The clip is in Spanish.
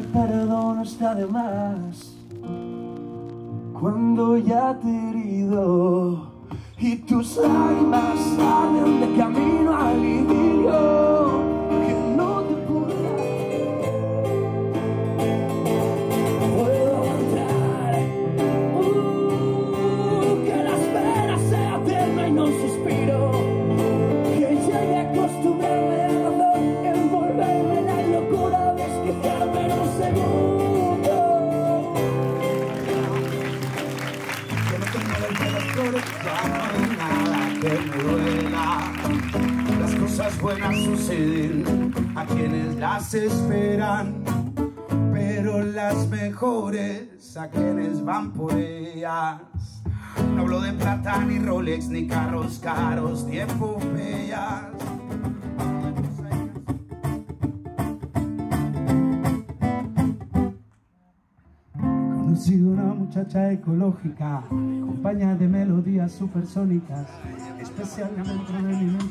perdón está de más cuando ya te he herido y tus lágrimas salen de camino al idilio que no te puedo aguantar. Que la espera sea eterna y no un suspiro, que llegue a acostumbrarme a la razón, envolverme en la locura, desquiciarme en un segundo. Que no tengo el pelo flores, ya no hay nada que me duela. Las cosas buenas suceden a quienes las esperan, pero las mejores a quienes van por ellas. No hablo de plata, ni Rolex, ni carros caros, ni epopeyas. He conocido una muchacha ecológica, compañía de melodías supersónicas, especialmente dentro de mi mente.